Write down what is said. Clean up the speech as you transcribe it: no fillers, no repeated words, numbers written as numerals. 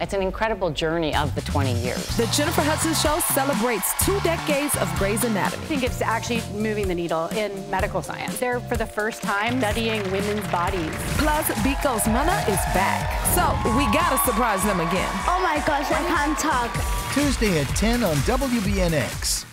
It's an incredible journey of the 20 years. The Jennifer Hudson Show celebrates 2 decades of Grey's Anatomy. I think it's actually moving the needle in medical science. They're, for the first time, studying women's bodies. Plus, Biko Manna is back. So, we gotta surprise them again. Oh my gosh, I can't talk. Tuesday at 10 on WBNX.